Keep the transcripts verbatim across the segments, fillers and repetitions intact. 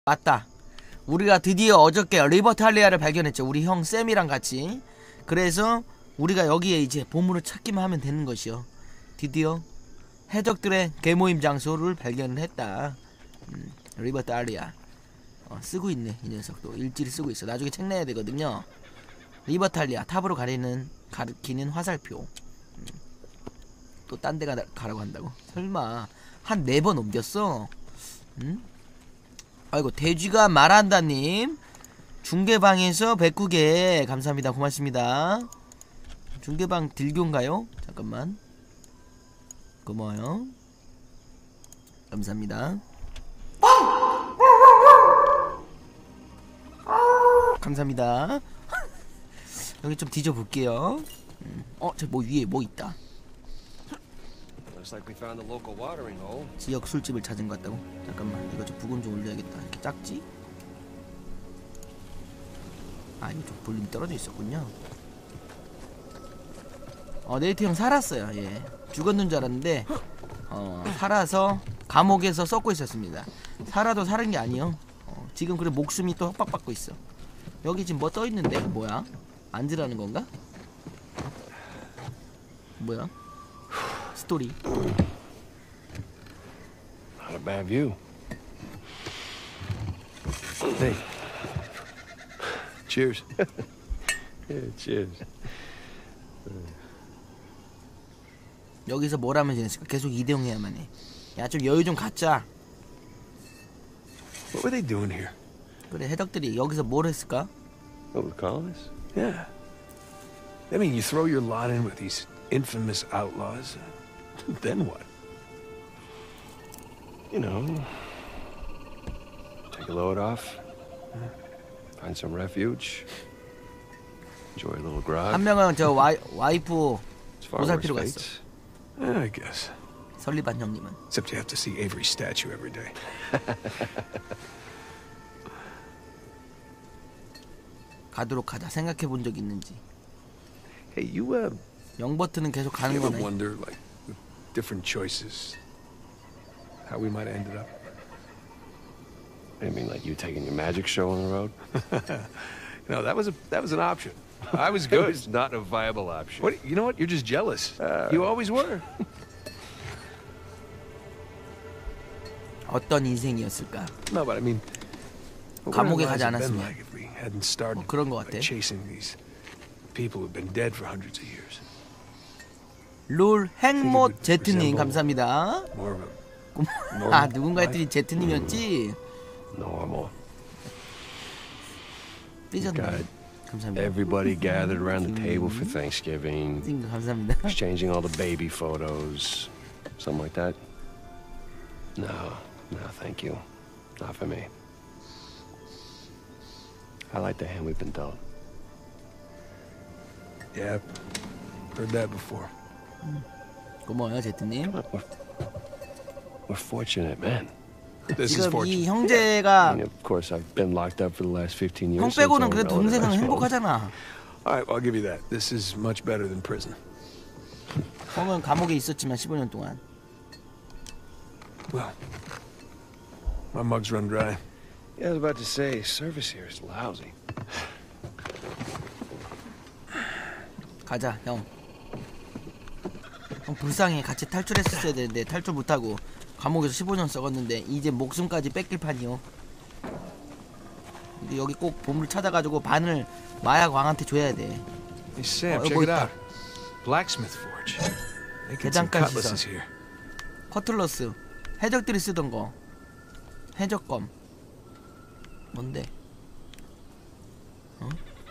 맞다. 우리가 드디어 어저께 리버탈리아를 발견했죠. 우리 형 쌤이랑 같이. 그래서 우리가 여기에 이제 보물을 찾기만 하면 되는 것이요. 드디어 해적들의 개모임 장소를 발견을 했다. 음, 리버탈리아. 어, 쓰고 있네 이 녀석도. 일지를 쓰고 있어. 나중에 책 내야 되거든요. 리버탈리아 탑으로 가리는 가리키는 화살표. 음, 또 딴 데 가라고 한다고? 설마 한 네 번 옮겼어? 음? 아이고 돼지가 말한다님 중계방에서 백구개 감사합니다. 고맙습니다. 중계방 딜교인가요? 잠깐만 고마워요. 감사합니다. 감사합니다. 여기 좀 뒤져볼게요. 음. 어? 저 뭐 위에 뭐 있다. 지역 술집을 찾은 것 같다고? 잠깐만 이거 좀 부금 좀 올려야겠다. 이렇게 작지? 아 이거 좀 볼륨 떨어져 있었군요. 어 네이트 형 살았어요. 예 죽었는 줄 알았는데 어 살아서 감옥에서 썩고 있었습니다. 살아도 살은 게 아니요. 어, 지금 그래 목숨이 또 협박받고 있어. 여기 지금 뭐 떠있는데? 뭐야? 앉으라는 건가? 뭐야? 스토리. Not a bad view. Hey. Cheers. Yeah, cheers. 여기서 뭘 하면 되겠을까? 계속 이대용해야만 해. 야, 좀 여유 좀 갖자. What were they doing here? 그래, 해적들이 여기서 뭘 했을까? What, with the colonists? Yeah. I mean, you throw your lot in with these infamous outlaws. Then what? You know, take a load off, find some refuge, enjoy a little grog. 한 명은 저 와이, 와이프 보살피러 갔어. I guess. 설리반 형님은. Except you have to see Avery's statue every day. 가도록 하자. 생각해 본 적 있는지. Hey, you uh. 영버튼은 계속 가는 you ever 거네. wonder, like, with different choices, how we might have ended up? I mean, like you taking your magic show on the road? No, that was a that was an option. I was good. It's not a viable option. What? You know what? You're just jealous. Uh, you always were. 어떤 인생이었을까? No, but I mean, 감옥에 가지 않았으면. like if we hadn't started 어, 그런 것 같아. like, chasing these people who've been dead for hundreds of years. 롤 행못 제트님 감사합니다. 아 누군가 했더니 제트님이었지. Normal. 삐졌네. 감사합니다. Everybody gathered around the table for Thanksgiving. 감사합니다. Exchanging all the baby photos, something like that. No, no, thank you. Not for me. I like the hand we've been dealt. Yeah, heard that before. 고마워요 제트님. We're, we're fortunate, man. This is 지금 이 fortunate. 형제가 I mean, of course, I've been locked up for the last fifteen years. 형 so it's 빼고는 all 그래도 relative, 동생은 I suppose. 행복하잖아. All right, well, I'll give you that. This is much better than prison. 형은 감옥에 있었지만 십오 년 동안. Well, my mug's run dry. Yeah, I was about to say, service here is lousy. 가자 형. 형 불쌍해. 같이 탈출했었어야 되는데 탈출 못하고 감옥에서 십오 년 썩었는데 이제 목숨까지 뺏길 판이요. 근데 여기 꼭 보물 찾아가지고 반을 마약 왕한테 줘야 돼. Hey Sam, 어, check 뭐 it 있다. out. Blacksmith forge. Making some 대장간 cutlasses 시설. here. 커틀러스. 해적들이 쓰던 거. 해적검. 뭔데? 어?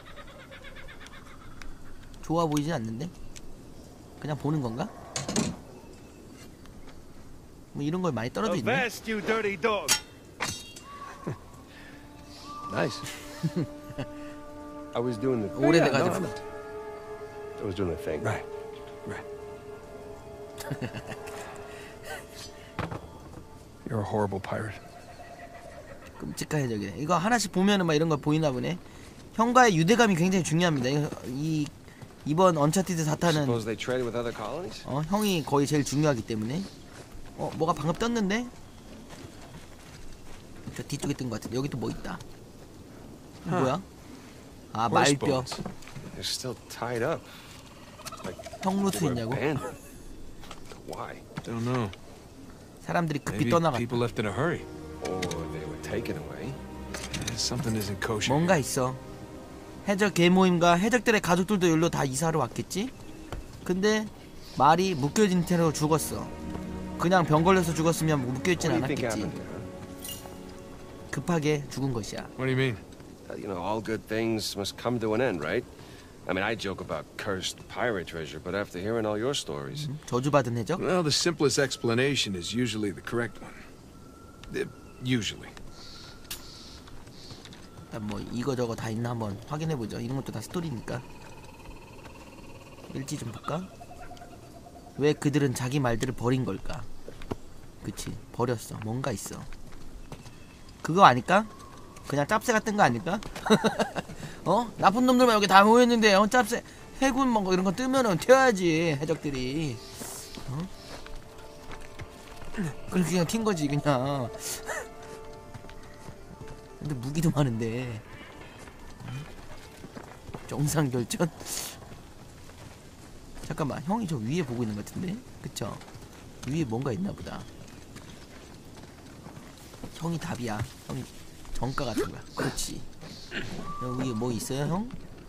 좋아 보이진 않는데? 그냥 보는 건가? 뭐 이런 걸 많이 떨어져 있네. Avast, you dirty dog. Nice. I was doing the. 오래돼가지고. no, I was doing the thing. Right, right. You're a horrible pirate. 끔찍한 해적이네. 이거 하나씩 보면은 막 이런 거 보이나 보네. 형과의 유대감이 굉장히 중요합니다. 이, 이 이번 언차티드 사탄은 Suppose they traded with other colonies? 어 형이 거의 제일 중요하기 때문에. 어 뭐가 방금 떴는데? 저 뒤쪽에 뜬 것 같은데 여기 또 뭐 있다. 이거 Huh. 뭐야? 아 Horse 말뼈. bones. They're still tied up. Like 형루트 they were 있냐고? abandoned. Why? Don't know. 사람들이 급히 Maybe 떠나갔다. people left in a hurry. Or they were taken away. Yeah, something isn't kosher. 뭔가 here. 있어. 해적 계모임과 해적들의 가족들도 여기로 다 이사하러 왔겠지? 근데 말이 묶여진 채로 죽었어. 그냥 병 걸려서 죽었으면 묶여있진 What do you think 않았겠지. happened here? 급하게 죽은 것이야. What do you mean? Uh, You know, all good things must come to an end, right? I mean, I joke about cursed pirate treasure, but after hearing all your stories, 저주받은 해적? Well, the simplest explanation is usually the correct one. Uh, Usually. 일단 뭐 이거 저거 다 있나 한번 확인해보죠. 이런 것도 다 스토리니까. 일지 좀 볼까? 왜 그들은 자기 말들을 버린 걸까? 그치, 버렸어. 뭔가 있어. 그거 아닐까? 그냥 짭새 같은 거 아닐까? 어? 나쁜 놈들만 여기 다 모였는데 어? 짭새 해군 뭐 이런 거 뜨면은 튀어야지 해적들이. 어? 그렇게 그냥 튄 거지 그냥. 근데 무기도 많은데. 정상결전? 잠깐만, 형이 저 위에 보고 있는 것 같은데? 그쵸? 위에 뭔가 있나 보다. 형이 답이야. 형이 정가 같은 거야. 그렇지. 여기 위에 뭐 있어요, 형?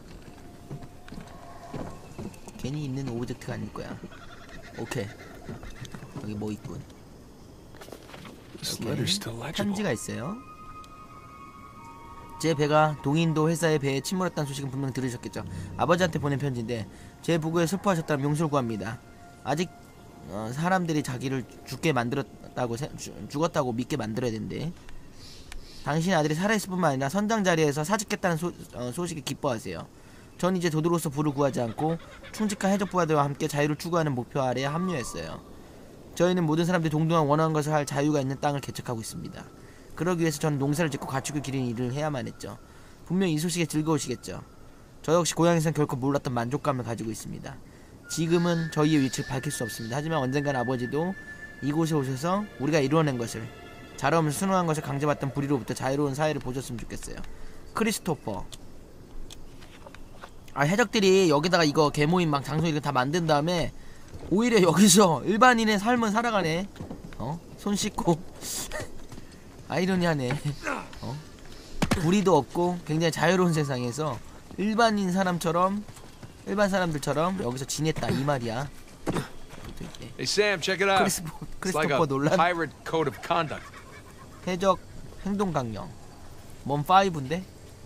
괜히 있는 오브젝트가 아닐 거야. 오케이. 여기 뭐 있군. This 오케이. letter's still legible. 편지가 있어요. 제 배가 동인도 회사의 배에 침몰했다는 소식은 분명 들으셨겠죠. 아버지한테 보낸 편지인데 제 부고에 슬퍼하셨다면 용서를 구합니다. 아직 어, 사람들이 자기를 죽게 만들었다고 세, 주, 죽었다고 믿게 만들어야 된대. 당신 아들이 살아있을 뿐만 아니라 선장 자리에서 사직했다는 소, 어, 소식에 기뻐하세요. 전 이제 도둑으로서 부를 구하지 않고 충직한 해적부하들과 함께 자유를 추구하는 목표 아래에 합류했어요. 저희는 모든 사람들이 동등한 원하는 것을 할 자유가 있는 땅을 개척하고 있습니다. 그러기 위해서 저는 농사를 짓고 가축을 기르는 일을 해야만 했죠. 분명히 이 소식에 즐거우시겠죠. 저 역시 고향에선 결코 몰랐던 만족감을 가지고 있습니다. 지금은 저희의 위치를 밝힐 수 없습니다. 하지만 언젠간 아버지도 이곳에 오셔서 우리가 이루어낸 것을, 잘하면서 순응한 것을 강제받던 불의로부터 자유로운 사회를 보셨으면 좋겠어요. 크리스토퍼. 아, 해적들이 여기다가 이거 개모임 막 장소 이거 다 만든 다음에 오히려 여기서 일반인의 삶을 살아가네. 어? 손 씻고 아이러니하네. 어? 불의도 없고 굉장히 자유로운 세상에서 일반인 사람처럼, 일반 사람들처럼 여기서 지냈다 이 말이야. Hey Sam, check it out. 크리스포, It's like 크리스토퍼 a 놀란 pirate code of conduct. 해적 행동 강령. 뭔 파이브인데?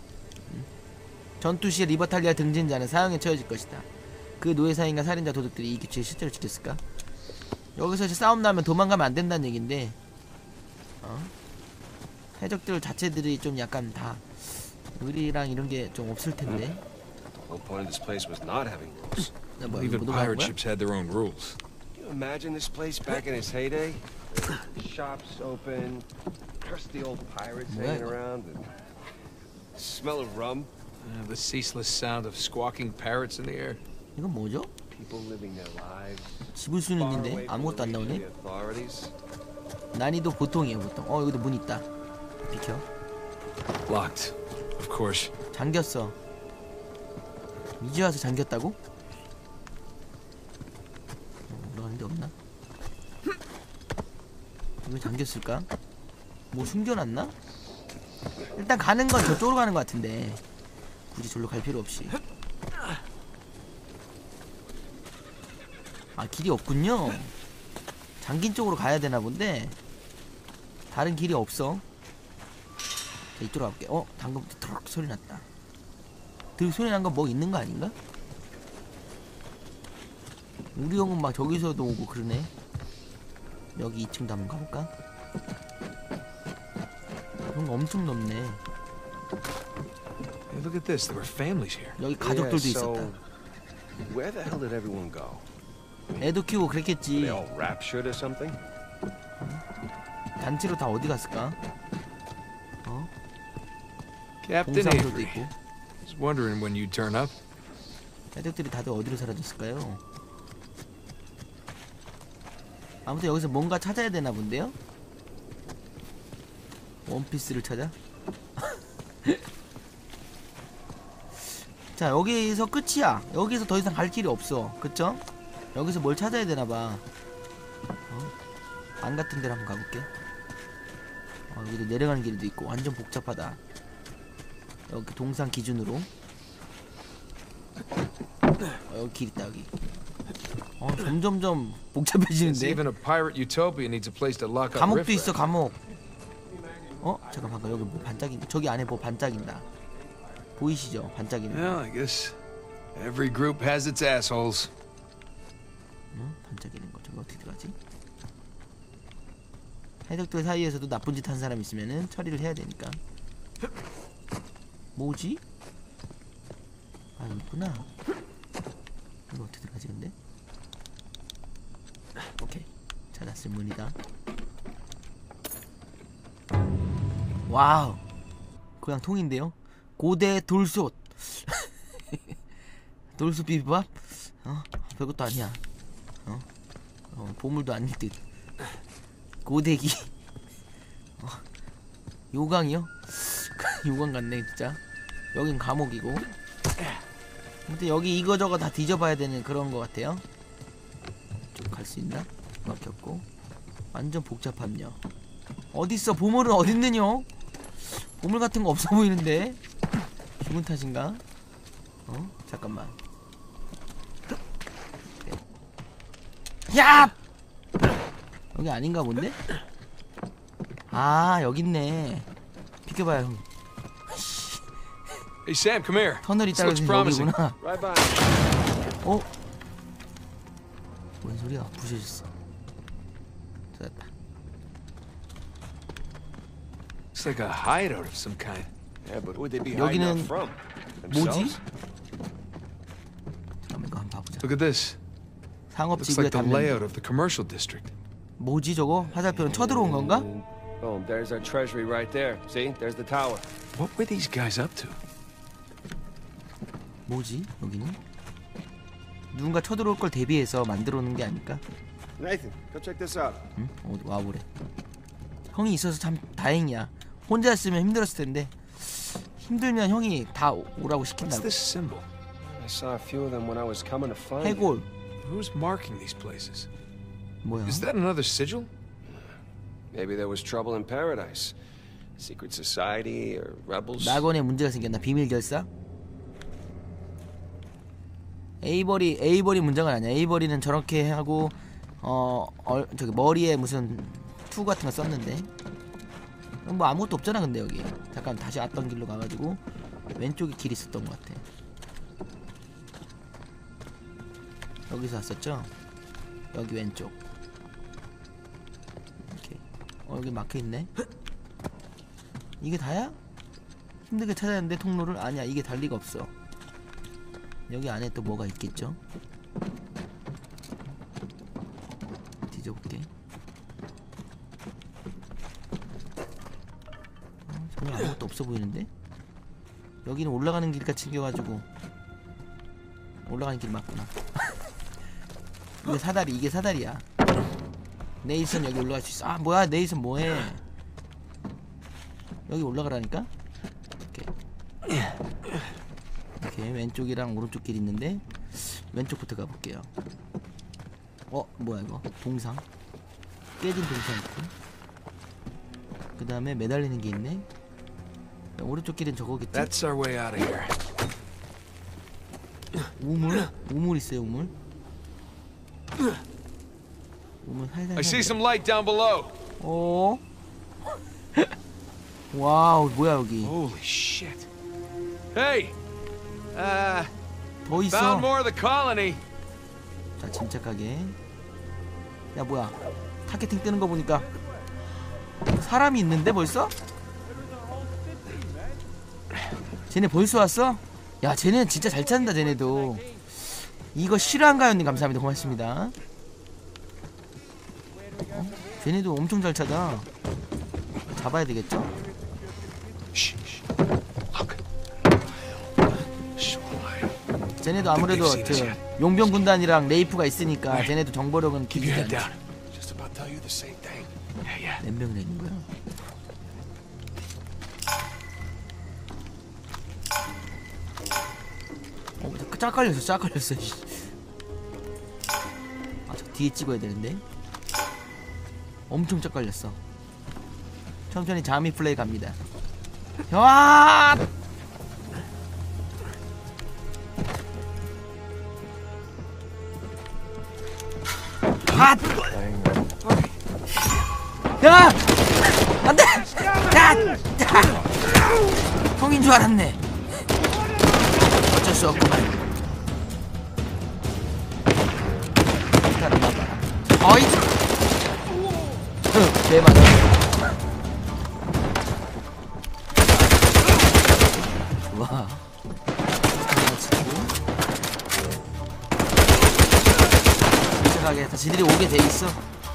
전투 시 리버탈리아 등진자는 사형에 처해질 것이다. 그 노예사인과 살인자 도둑들이 이 규칙을 실제로 지켰을까? 여기서 이제 싸움 나면 도망가면 안 된다는 얘긴데, 어? 해적들 자체들이 좀 약간 다 의리랑 이런 게 좀 없을 텐데. the whole point of this place was not having rules. 나 뭐야, Even 이거 도망간 pirate 거야? ships had their own rules. Can you imagine this place back in its heyday? Shops open, crusty old pirates 뭐야, hanging 이거? around, and smell of rum, Uh, the ceaseless sound of squawking parrots in the air. 이건 뭐죠? people living their lives 집을 수는 far 있는데 away from 아무것도 안 the reach 나오네? of the authorities. 난이도 보통이에요 보통. 어, 여기도 문 있다. 비켜. Locked, of course. 잠겼어. 이제 와서 잠겼다고? 어, 올라가는 데 없나? 왜 잠겼을까? 뭐 숨겨놨나? 일단 가는 건 저쪽으로 가는 것 같은데 굳이 절로 갈 필요 없이. 아, 길이 없군요. 잠긴 쪽으로 가야 되나 본데 다른 길이 없어. 자, 이쪽으로 가볼게. 어? 방금 트럭 소리 났다. 들 소리 난 거 뭐 있는 거 아닌가? 우리 형은 막 저기서도 오고 그러네. 여기 이 층도 한번 가볼까? 그런 거 엄청 넓네. Hey, look at this. There were families here. 여기 가족들도 Yeah, so 있었다. where the hell did everyone go? 애도 키우고 Were 그랬겠지. they all raptured or something? 단체로 다 어디 갔을까? 어? Captain 동사무소도 Avery. 있고. Was wondering when you'd turn up. 애들이 다들 어디로 사라졌을까요? 아무튼 여기서 뭔가 찾아야 되나 본데요? 원피스를 찾아? 자, 여기서 끝이야. 여기서 더 이상 갈 길이 없어. 그쵸? 여기서 뭘 찾아야 되나봐. 어? 안 같은 데로 한번 가볼게. 어, 여기도 내려가는 길도 있고 완전 복잡하다. 여기 동상 기준으로. 어, 여기 길 있다. 여기. 어, 점점점 It's 복잡해지는데. even a pirate utopia needs a place to lock up 감옥도 riffraff. 있어. 감옥. 어? 잠깐 잠깐 여기 뭐 반짝인다. 저기 안에 뭐 반짝인다. 보이시죠? 반짝이는 거. Well, I guess every group has its assholes. 응? 반짝이는 거. 저기 어떻게 들어가지? 해적들 사이에서도 나쁜 짓 한 사람 있으면은 처리를 해야 되니까. 뭐지? 아, 여기 있구나. 이거 어떻게 들어가지 근데? 오케이. 찾았을 문이다. 와우. 그냥 통인데요. 고대 돌솥. 돌솥 비빔밥? 어? 별것도 아니야. 어? 어, 보물도 아닐 듯. 고데기. 어. 요강이요? 요강 같네 진짜. 여긴 감옥이고. 아무튼 여기 이거저거 다 뒤져봐야 되는 그런 거 같아요. 좀 갈 수 있나? 막혔고. 완전 복잡함요. 어딨어? 보물은 어딨느냐? 보물 같은 거 없어 보이는데? 죽은 탓인가? 어? 잠깐만. 야! 여기 아닌가 본데? 아, 여기 있네. 비켜봐요, 형. Hey Sam, come here. 터널이 This looks 따라서 promising. 여기구나. Right by. 어? 뭔 소리야? 부셔졌어. 찾았다. It's like a hideout of some kind. Yeah, but who'd they be hiding out 여기는 from? 뭐지? Themselves? 잠깐만 이거 한번 봐보자. Look at this. Looks 상업지구에 like the 닿는 layout of the commercial district. 뭐지 저거? 화살표는 쳐들어온 건가? And boom, there's our treasury right there. See? There's the tower. What were these guys up to? 뭐지? 여기는? 누군가 쳐들어올 걸 대비해서 만들어 놓은 게 아닐까? Nathan, go check this out. 응? 어, 와보래. 형이 있어서 참 다행이야. 혼자였으면 힘들었을 텐데. 힘들면 형이 다 오라고 What's 시킨다고. this symbol? I saw a few of them when I was coming to find you. 해골. Who's marking these places? 뭐야? Is that another sigil? Maybe there was trouble in paradise. Secret society or rebels. 낙원에 문제가 생겼나? 비밀 결사? 에이버리 에이버리 문제가 아니야. 에이버리는 저렇게 하고 어, 어 저기 머리에 무슨 투 같은 거 썼는데 뭐 아무것도 없잖아. 근데 여기 잠깐 다시 왔던 길로 가가지고 왼쪽에 길이 있었던 것 같아. 여기서 왔었죠? 여기 왼쪽. 이렇게. 어 여기 막혀있네. 이게 다야? 힘들게 찾았는데 통로를? 아니야, 이게 달 리가 없어. 여기 안에 또 뭐가 있겠죠? 뒤져볼게. 어, 정말 아무것도 없어 보이는데? 여기는 올라가는 길같이 생겨가지고 올라가는 길 맞구나. 이게 사다리, 이게 사다리야. 네이선 여기 올라갈 수 있어. 아 뭐야, 네이선 뭐해? 여기 올라가라니까? 이렇게. 이렇게 왼쪽이랑 오른쪽 길 있는데 왼쪽부터 가볼게요. 어 뭐야 이거? 동상. 깨진 동상 있고, 그 다음에 매달리는 게 있네. 오른쪽 길은 저거겠지? That's our way out of here. 우물? 우물 있어요, 우물. 우물 살살. I see some light down below. 어? 와우, 뭐야 여기? Holy shit. Hey. Uh, 더 있어. found more of the colony. 자, 침착하게. 야 뭐야? 타겟팅 뜨는 거 보니까 사람이 있는데 벌써? 쟤네 벌써 왔어? 야, 쟤네 진짜 잘 찾는다. 쟤네도. 이거 실화인가요님 감사합니다. 고맙습니다. 어? 쟤네도 엄청 잘 찾아. 잡아야 되겠죠? Shh, shh. Look. Shoreline. 쟤네도 아무래도 저 용병 군단이랑 레이프가 있으니까 쟤네도 정보력은 Keep your 기지지 head 않지. down. Just about tell you the same thing. Yeah, yeah. 몇 명이나 있는 거야? 짝 걸렸어, 짝 걸렸어. 아, 저 뒤에 찍어야 되는데. 엄청 짝 걸렸어. 천천히 자미 플레이 갑니다. 와! 아! 야! 안 돼! 야! 야! 형인 줄 알았네. 어쩔 수 없구만. 어이! 네, 맞아. 와. 다 지들이 오게 돼 있어.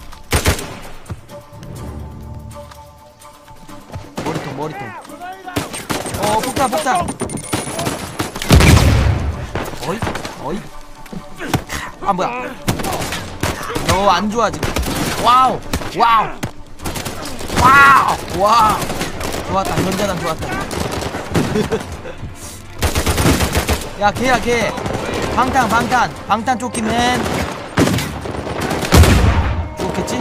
머리통, 머리통. 어, 폭탄, 폭탄. 어이, 어이. 아, 뭐야. 너 안 좋아, 지금. 와우, 와우. 와우, 와우. 좋았다, 견자단 좋았다. 야, 걔야, 걔. 방탄, 방탄. 방탄 쫓기맨. 좋겠지?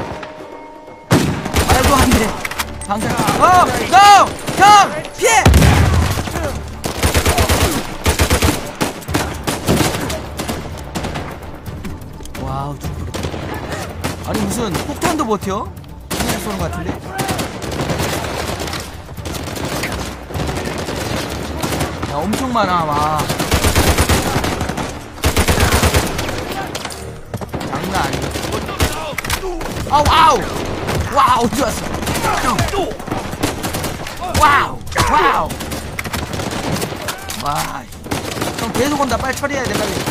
말도 안 돼. 방탄. 어! 너! 형! 피해! 와우, 죽겠다. 아니, 무슨 폭탄도 버텨? 그냥 쏘는 것 같은데? 야, 엄청 많아, 와. 장난 아니야. 아, 와우! 와우, 좋았어. 와우! 와우! 와, 형 계속 온다. 빨리 처리해야 돼, 빨리.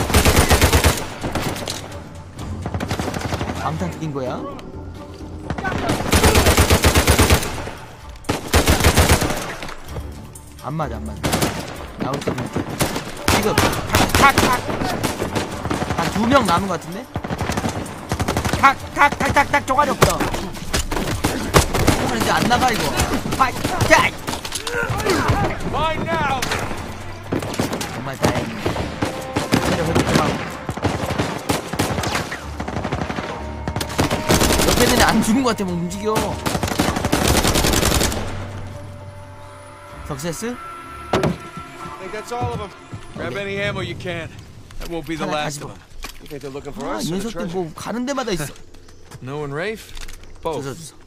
방탄 뜯긴 거야? 안 맞아, 안 맞아. 나올 때 지금 탁탁탁 한 두 명 남은 것 같은데? 탁탁탁탁탁 쪼가리 없어. 이제 안 나가 이거. 파이 자. 정말 다행이네. 체력 회복하고. 옆에 있는 애 안 죽은 것 같아. 뭐 움직여. 석세스? I think that's all of them. Grab any ammo you can. That won't be the 하나 last 가지고. of them. You think they're looking for 아, us 이 or the 녀석들 treasure? 뭐 가는 데마다 있어. No and Rafe? Both. 주소 주소.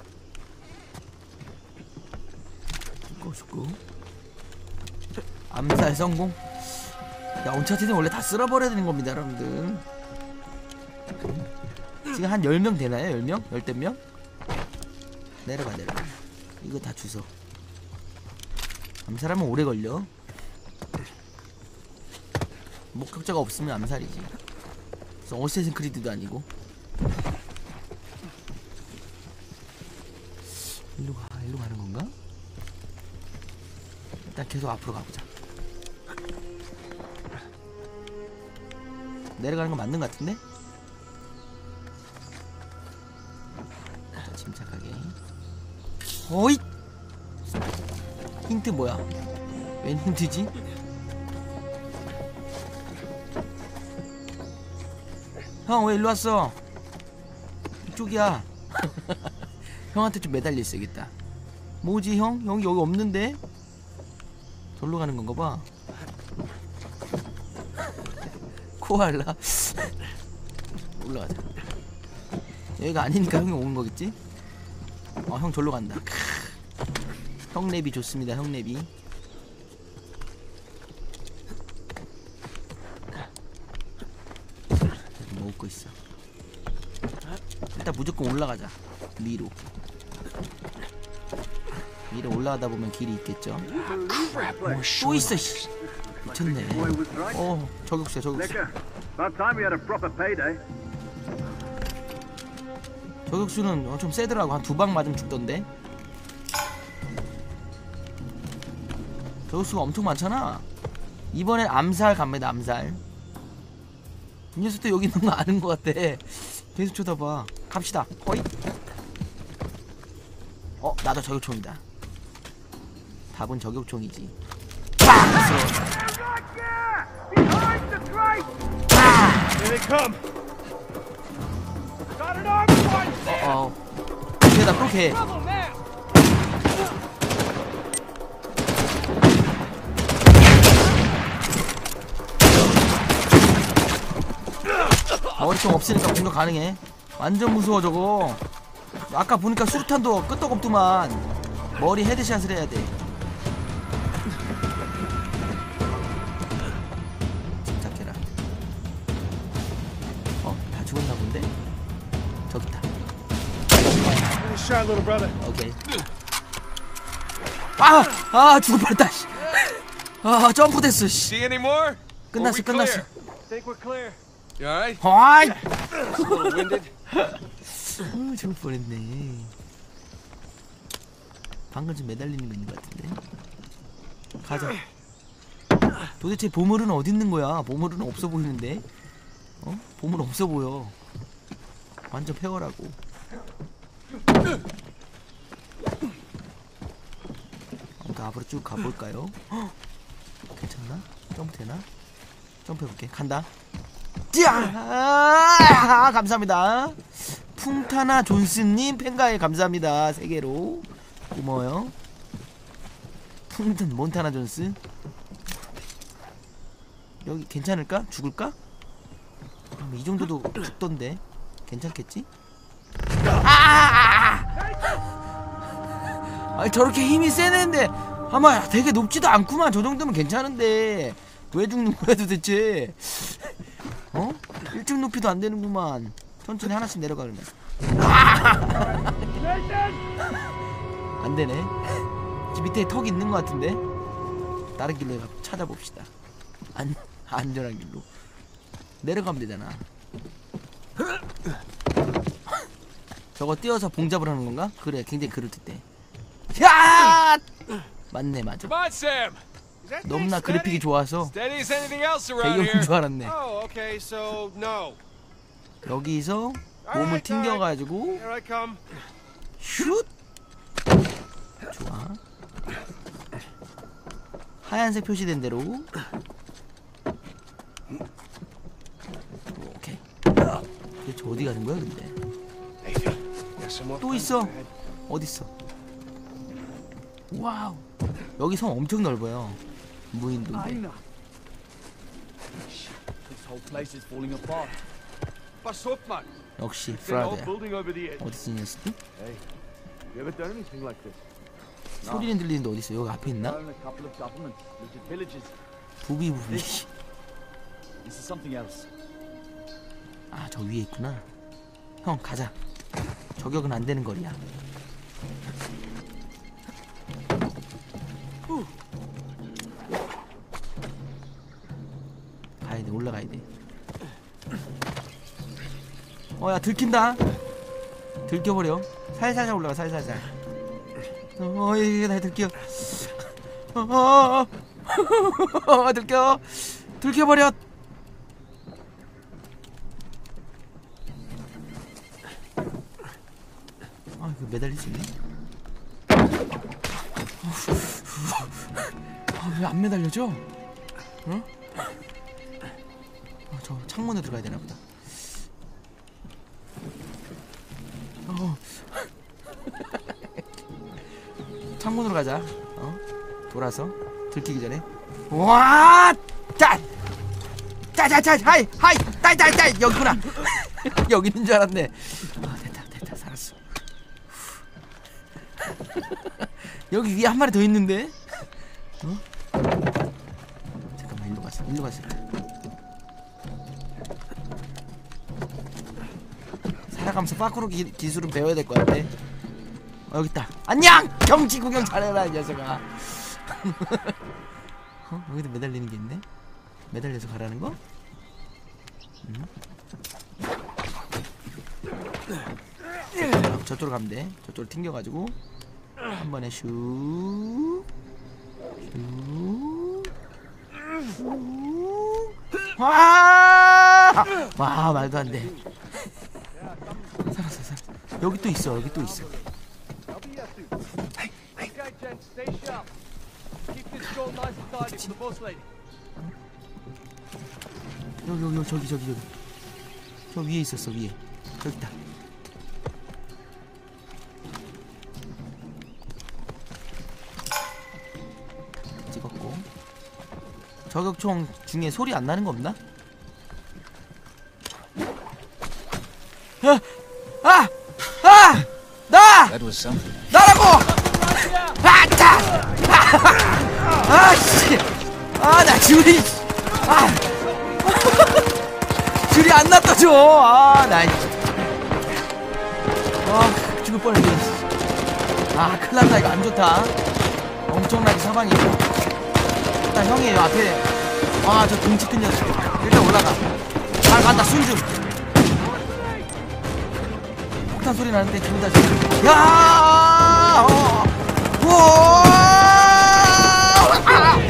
죽고 죽고. 암살 성공. 야, 온차티는 원래 다 쓸어버려야 되는 겁니다, 여러분들. 지금 한 열 명 되나요? 열 명? 열댓 명? 내려가 내려가. 이거 다 주소. 암살하면 오래 걸려. 목격자가 없으면 암살이지. 그래서 어쌔신 크리드도 아니고. 일로 가, 일로 가는 건가? 일단 계속 앞으로 가보자. 내려가는 건 맞는 것 같은데? 자, 침착하게. 어이! 힌트 뭐야? 웬 힌트지? 형, 왜 일로 왔어? 이쪽이야. 형한테 좀 매달려 있어야겠다. 뭐지, 형? 형 여기 없는데? 절로 가는 건가 봐. 코알라. 올라가자. 여기가 아니니까 형이 오는 거겠지? 어, 형 절로 간다. 형 랩이 좋습니다, 형 랩이. 뭐 웃고 있어. 일단 무조건 올라가자. 위로. 위로 올라가다 보면 길이 있겠죠. 또 있어, 씨. 미쳤네. 어, 저격수야, 저격수. 저격수는 어, 좀 세더라고. 한 두 방 맞으면 죽던데. 저격수가 엄청 많잖아. 이번엔 암살 갑니다, 암살. 이 녀석도 여기 있는 거 아는 거 같아. 계속 쳐다봐. 갑시다. 허이. 어, 나도 저격총이다. 답은 저격총이지. 빡! Here they come. Got an arm one. 어, 어. 걔다 또 걔. Trouble now. 머리총 없으니까 공격 가능해. 완전 무서워 저거. 아까 보니까 수류탄도 끄떡없더만. 머리 헤드샷을 해야 돼. 침착해라. 어, 다 죽었나 본데? 저기 있다. Nice shot, little brother. 오케이. 아! 아, 죽을 뻔했다. 씨. 아, 점프됐어. 씨. See any more? 끝났어, Or we 끝났어. clear? Think we're clear. You all right? 아이! A little winded. 아, 죽을 뻔했네. 방금 좀 매달리는 거 있는 것 같은데. 가자. 도대체 보물은 어디 있는 거야? 보물은 없어 보이는데. 어? 보물 없어 보여. 완전 폐허라고. 아무튼 앞으로 쭉 가볼까요? 헉! 괜찮나? 점프 되나? 점프해볼게. 간다. 짜! 아, 감사합니다. 풍타나 존스님 팬가에 감사합니다. 세 개로 고마워요. 풍탄 몬타나 존스. 여기 괜찮을까? 죽을까? 음, 이 정도도 죽던데 괜찮겠지? 아! 아니 저렇게 힘이 센 애인데 아마 되게 높지도 않구만. 저 정도면 괜찮은데 왜 죽는 거야 도대체? 어? 일찍 높이도 안 되는구만. 천천히 하나씩 내려가 그러면. 안 되네. 저 밑에 턱 있는 것 같은데. 다른 길로 찾아봅시다. 안 안전한 길로 내려가면 되잖아. 저거 띄어서 봉잡을 하는 건가? 그래, 굉장히 그럴듯해. 야! 맞네, 맞아. Come on, Sam. Is that thing 너무나 steady? 그래픽이 좋아서 Steady as anything else around 배경인 here. 줄 알았네. Oh, okay. So no. 여기서 몸을 튕겨가지고 Here I come. 슛! 좋아. 하얀색 표시된 대로. 오케이. 도대체 어디 가는 거야 근데? 또 있어. 어디 있어? 와우. 여기 섬 엄청 넓어요. 무인도인데. What's up, man? 역시 Big old 프라드야. building over the edge. 어디 있어 이 녀석들? You ever done anything like this? 소리는 들리는데 어디 있어? 여기 앞에 있나? Known a couple of government looted villages. 부비 부비. This is something else. 아, 저 위에 있구나. 형 가자. 저격은 안 되는 거리야. 가야 돼. 올라가야 돼. 어, 야 들킨다. 들켜버려. 살살살 올라가. 살살살. 어, 이게 나 들켜. 어, 어, 어, 어, 들켜. 들켜버려. 아, 이거 매달릴 수 있네. 아, 왜 안 매달려져? 응? 아, 저 창문에 들어가야 되나 보다. 어. 창문으로 가자. 어? 돌아서 들키기 전에. 와! 짜! 짜자자! 하이! 하이! 딸딸딸! 여기구나. 여기 있는 줄 알았네. 아, 됐다 됐다 살았어. 여기 위에 한 마리 더 있는데? 어? 잠깐만, 일로 갔어. 일로 갔어. 살아가면서 파쿠르 기, 기술은 배워야 될 것 같아. 어, 여기 있다. 안녕! 경치 구경 잘해라, 이 녀석아. 어? 여기도 매달리는 게 있네? 매달려서 가라는 거? 음? 저쪽으로, 저쪽으로 가면 돼. 저쪽으로 튕겨가지고 한 번에 슉, 슉, 슉. 와! 와, 말도 안 돼. 살았어, 살았어. 여기 또 있어, 여기 또 있어. Okay, gents, stay sharp. Keep this gold nice and tidy for the boss lady. 여기 여기 여기, 저기 저기 저기 저 위에 있었어. 위에 저기 있다. 찍었고. 저격총 중에 소리 안 나는 거 없나? 아! 아! 아! 나! That was something. 나라고! 아! 자! 아! 씨! 아, 나 줄이 아! 줄이 안 났다 줘. 아, 나 아, 죽을 뻔했네. 아, 큰일 났다. 이거 안 좋다. 엄청나게 사방이. 일단 형이 요 앞에. 아, 저 등치 큰 녀석. 일단 올라가. 잘 간다. 순중. 폭탄 소리 나는데 둘 다 지금. 야! 어! 우와! 아!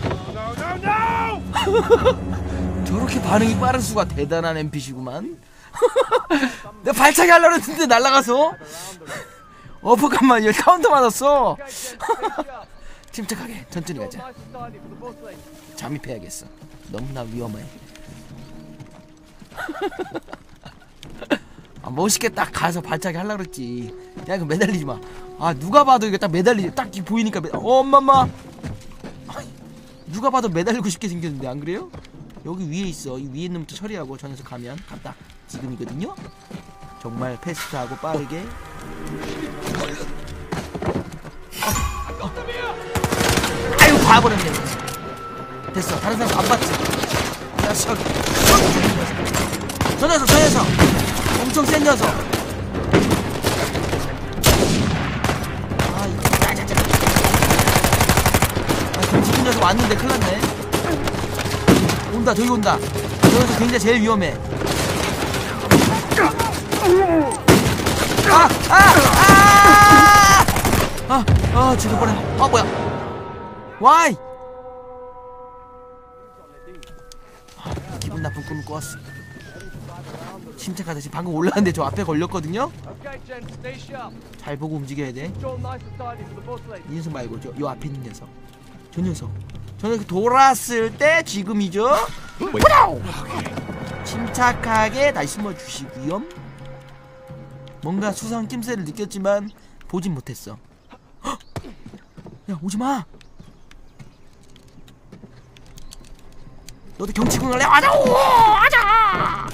저렇게 반응이 빠른 수가 대단한 엔피씨구만. 내가 발차기 하려고 했는데 날아가서 어퍼간만 열 카운터 맞았어. 침착하게 천천히 가자. 잠입해야겠어. 너무나 위험해. 아, 멋있게 딱 가서 발차기 하려고 그랬지. 야, 이거 매달리지 마. 아, 누가 봐도 이거 딱 매달리지. 딱 보이니까 매... 어, 엄마마. 누가 봐도 매달리고 싶게 생겼는데 안 그래요? 여기 위에 있어. 이 위에 있는 부터 처리하고 저 녀석 가면 갔다. 지금이거든요. 정말 패스트하고 빠르게. 어, 어. 아유, 봐버렸네. 됐어. 다른 사람 안 봤지. 녀석. 저 녀석, 저 녀석. 엄청 센 녀석. 아, 이거 짜자자. 아, 덩치 녀석 왔는데 큰일 났네. 온다, 저기 온다. 저 녀석 굉장히 제일 위험해. 아! 아! 아! 아! 아, 죽을 뻔했네. 아, 뭐야. 와이! 아, 기분 나쁜 꿈을 꿨어. 침착하다. 지금 방금 올라왔는데 저 앞에 걸렸거든요? 잘 보고 움직여야 돼. 이 녀석 말고 저, 요 앞에 있는 녀석. 저 녀석. 저 녀석 돌았을 때 지금이죠? 침착하게 다시 심어주시고요. 뭔가 수상 낌새를 느꼈지만 보진 못했어. 헉! 야, 오지마! 너도 경치군 갈래? 아자! 오! 아자!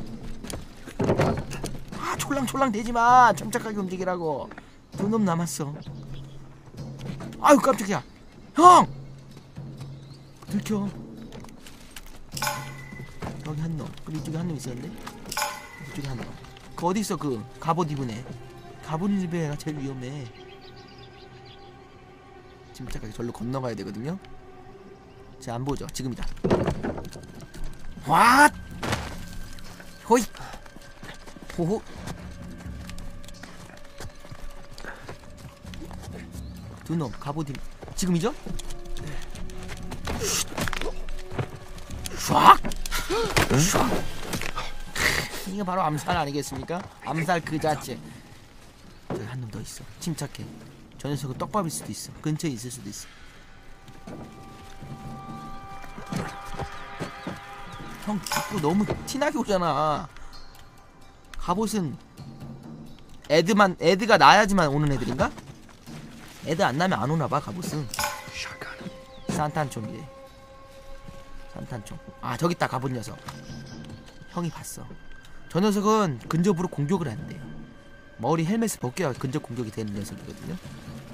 아, 촐랑촐랑 대지마. 침착하게 움직이라고. 두 놈 남았어. 아유, 깜짝이야. 형! 들켜. 여기 한 놈. 그리고 이쪽에 한 놈 있었는데? 이쪽에 한 놈. 그 어디 있어? 그 갑옷 입은 애. 갑옷 입은 애가 제일 위험해. 침착하게 절로 건너가야 되거든요. 자, 안 보죠? 지금이다. 와! 호이! 호호! 두 놈, 갑옷 입은. 지금이죠? 샥! 샥! 이게 바로 암살 아니겠습니까? 암살 그 자체. 저기 한 놈 더 있어. 침착해. 저 녀석은 떡밥일 수도 있어. 근처에 있을 수도 있어. 형 자꾸 너무 티나게 오잖아. 갑옷은 애드만, 애드가 나야지만 오는 애들인가? 애드 안 나면 안 오나봐. 갑옷은 산탄총이래. 산탄총. 아, 저기 있다. 갑옷 녀석. 형이 봤어. 저 녀석은 근접으로 공격을 한대요. 머리 헬멧을 벗겨야 근접 공격이 되는 녀석이거든요.